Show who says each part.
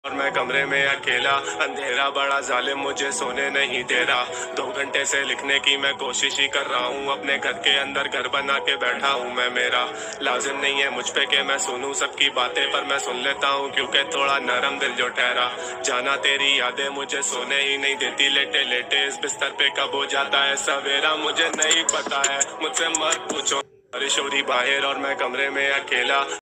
Speaker 1: और मैं कमरे में अकेला, अंधेरा बड़ा जालिम मुझे सोने नहीं दे रहा। 2 घंटे से लिखने की मैं कोशिश ही कर रहा हूँ, अपने घर के अंदर घर बना के बैठा हूँ मैं। मेरा लाजिम नहीं है मुझ पे कि मैं सुनूं सबकी बातें, पर मैं सुन लेता हूँ क्योंकि थोड़ा नरम दिल जो ठहरा। जाना तेरी यादें मुझे सोने ही नहीं देती, लेटे लेटे इस बिस्तर पे कब हो जाता है सवेरा मुझे नहीं पता है, मुझसे मत पूछो। बारिश हो रही बाहर और मैं कमरे में अकेला।